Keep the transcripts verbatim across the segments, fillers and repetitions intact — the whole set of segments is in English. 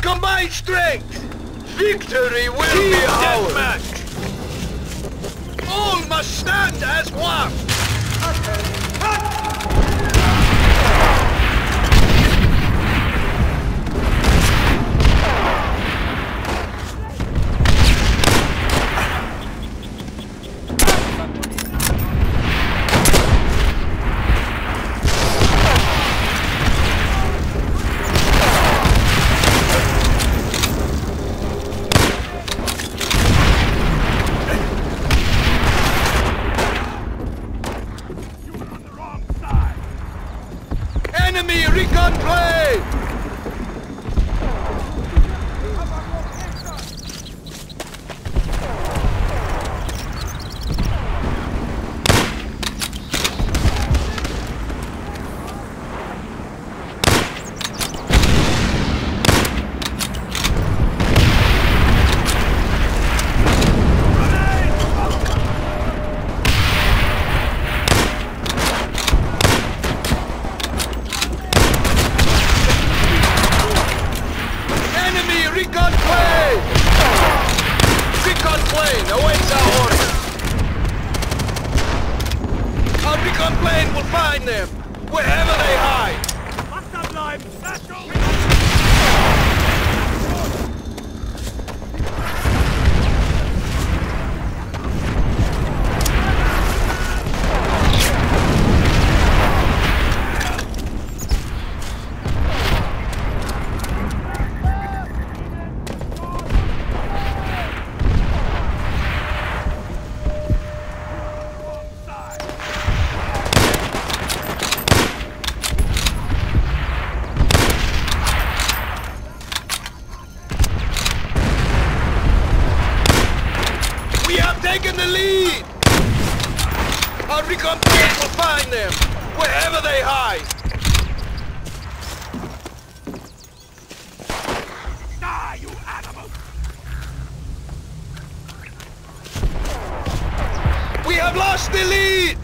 combined strength! Victory will Team be ours! Deathmatch! All must stand as one! Enemy recon plane! Recon plane! Recon plane awaits our orders. Our recon plane will find them, wherever they hide. Taking the lead! Our recon plane will find them, wherever they hide! Die, you animal! We have lost the lead!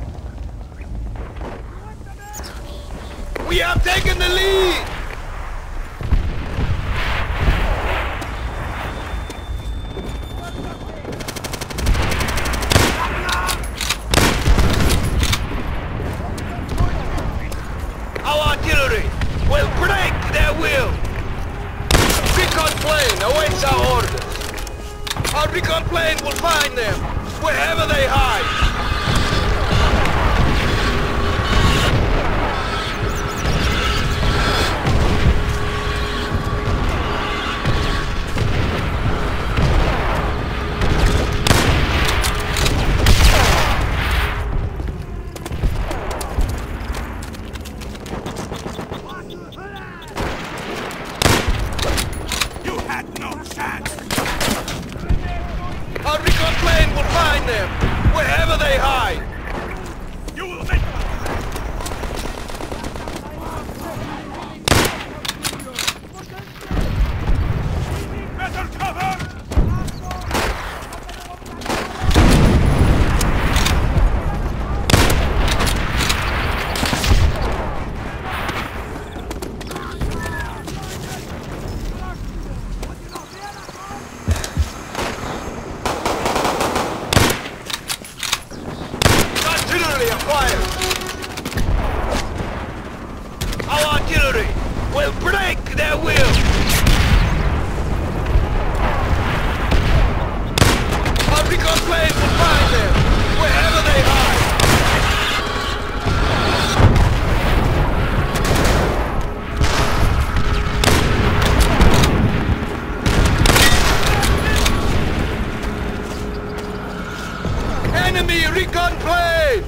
We have taken the lead! Will break their will! Recon plane awaits our orders. Our recon plane will find them, wherever they hide. Our recon plane will find them, wherever they hide! You will make better cover! Acquired. Our artillery will break their will. Our recon plane will find them, wherever they hide. Enemy recon plane!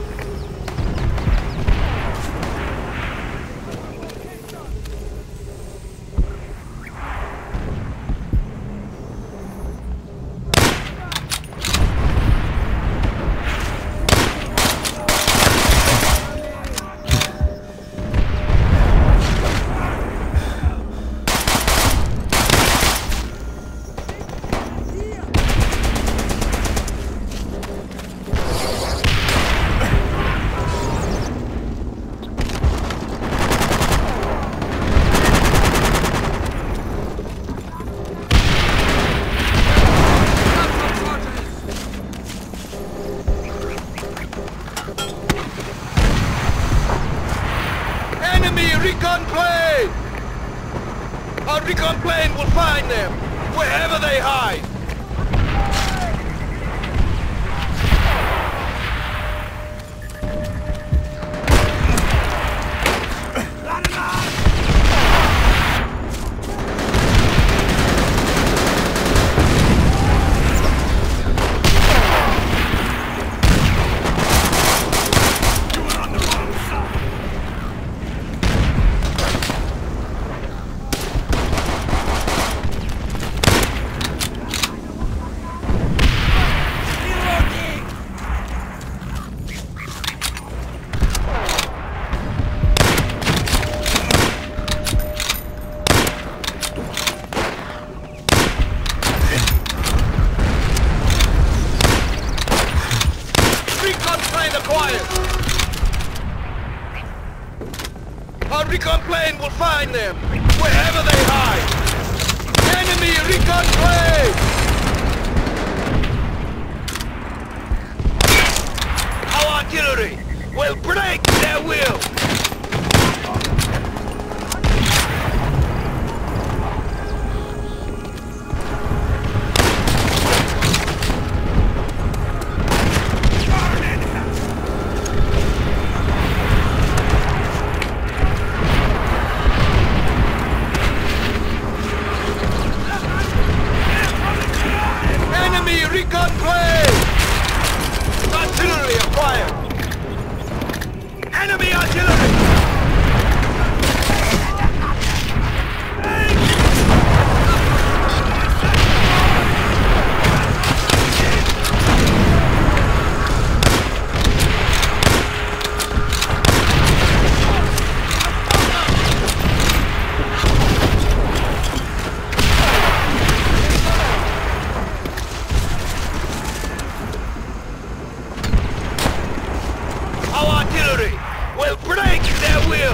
acquired. Our recon plane will find them, wherever they hide. Enemy recon plane! Our artillery will break their will. Recon plane! Artillery acquired! Enemy artillery! Will break their will!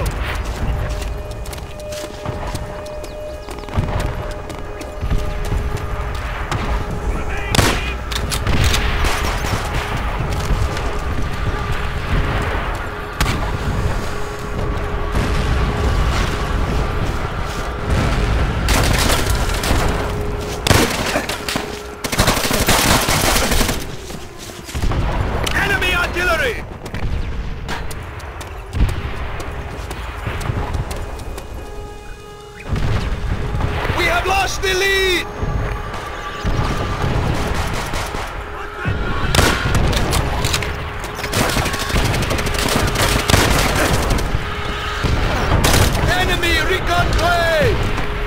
Enemy artillery! Lost the lead! Enemy recon plane!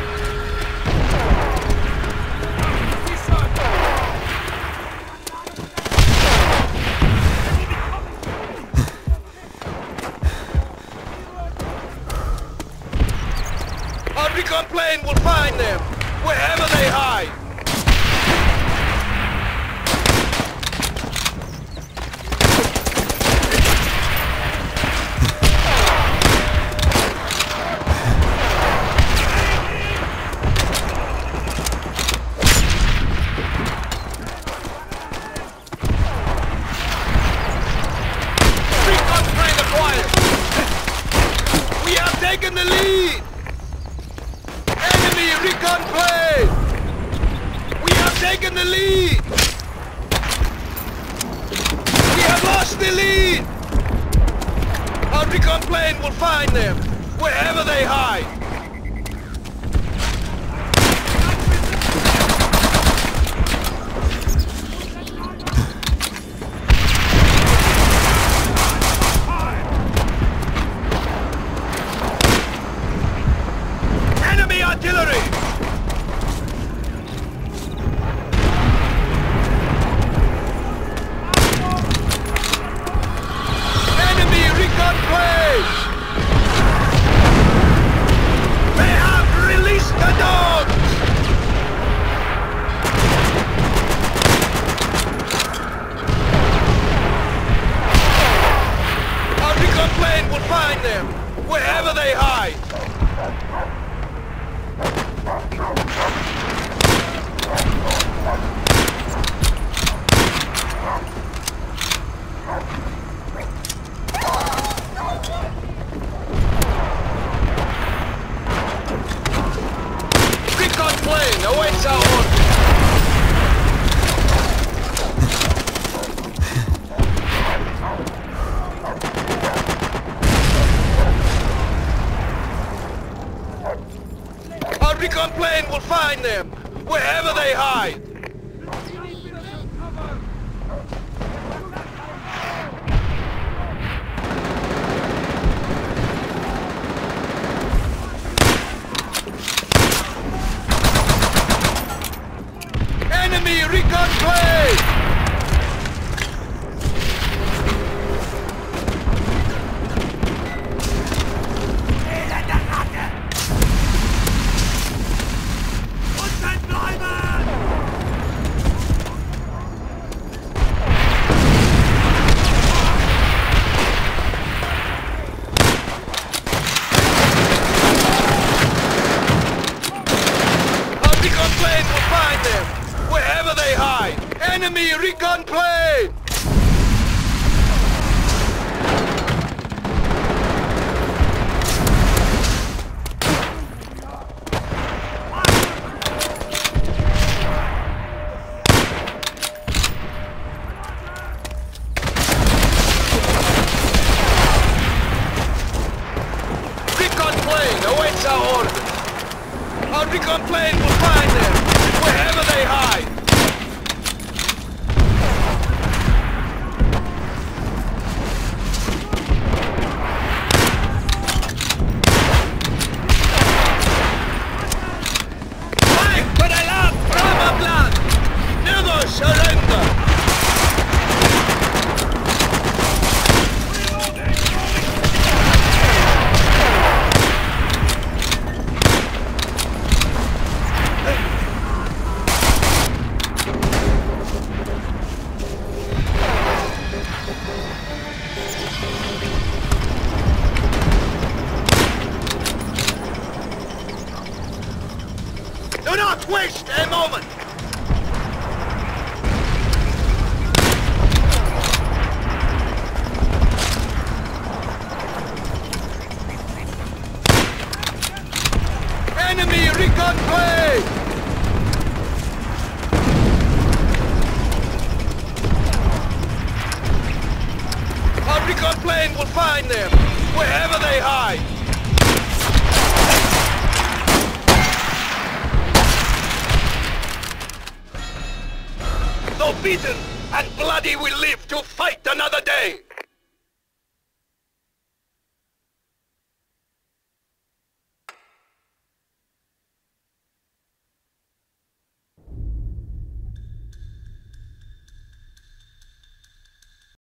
Our recon plane will find them, wherever they hide! Recon plane acquired! We have taken the lead! Enemy recon plane! We have taken the lead! We have lost the lead! Our recon plane will find them, wherever they hide! Enemy artillery! Enemy recon plane! They have released the dogs! Our recon plane will find them, wherever they hide! Recon plane awaits our orders. Our recon plane will find them, wherever they hide. Enemy recon plane! Enemy recon plane! Recon plane awaits our orders. Our recon plane will find them wherever they hide. Fight for the love, Brahma blood! Never surrender! Do not waste a moment! Enemy recon plane! Our recon plane will find them wherever they hide. Though beaten and bloody, we live to fight another day!